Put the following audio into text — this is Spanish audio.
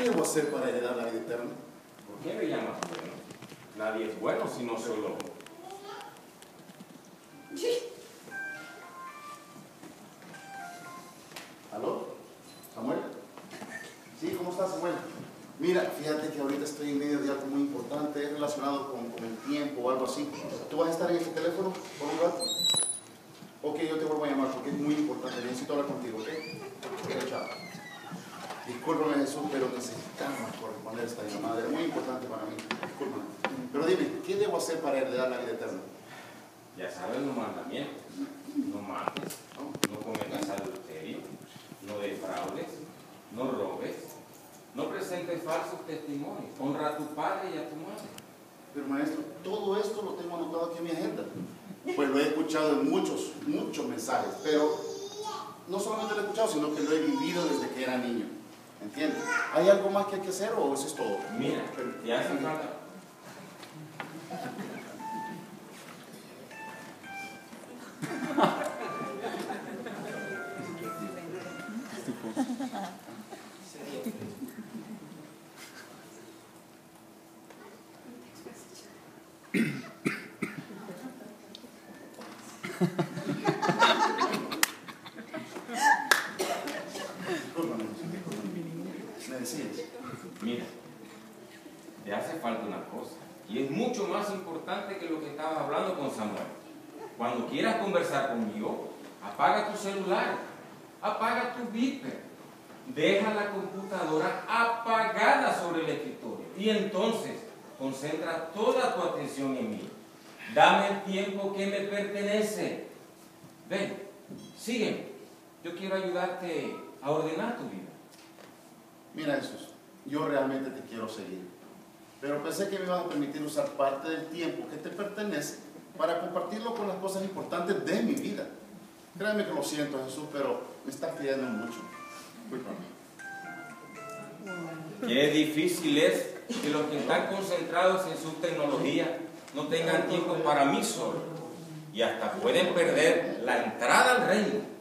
debo hacer para heredar la vida eterna? ¿Por qué me llamas bueno? Nadie es bueno si no soy lobo. ¿Aló? ¿Samuel? Sí, ¿cómo estás, Samuel? Mira, fíjate que ahorita estoy en medio de algo muy importante, es relacionado con el tiempo o algo así. ¿Tú vas a estar en este teléfono por un rato? Ok, yo te vuelvo a llamar porque es muy importante, necesito hablar contigo, ¿ok? Ok, chao. Discúlpame, Jesús, pero necesitamos corresponder esta llamada, es muy importante para mí. Discúlpame. Pero dime, ¿qué debo hacer para heredar la vida eterna? Ya sabes los mandamientos. No mates, no cometas adulterio, no defraudes, no robes, no presentes falsos testimonios, honra a tu padre y a tu madre. Pero maestro, todo esto lo tengo anotado aquí en mi agenda. Pues lo he escuchado en muchos mensajes, pero no solamente lo he escuchado, sino que lo he vivido desde que era niño. ¿Entiendes? ¿Hay algo más que hay que hacer o eso es todo? Mira, ya hace falta. Me decías. Mira, te hace falta una cosa, y es mucho más importante que lo que estabas hablando con Samuel. Cuando quieras conversar conmigo, apaga tu celular, apaga tu beeper, deja la computadora apagada sobre el escritorio y entonces concentra toda tu atención en mí. Dame el tiempo que me pertenece. Ven, sígueme. Yo quiero ayudarte a ordenar tu vida. Mira, Jesús, yo realmente te quiero seguir, pero pensé que me ibas a permitir usar parte del tiempo que te pertenece para compartirlo con las cosas importantes de mi vida. Créeme que lo siento, Jesús, pero me estás pidiendo mucho. Qué difícil es que los que están concentrados en su tecnología no tengan tiempo para mí solo y hasta pueden perder la entrada al reino.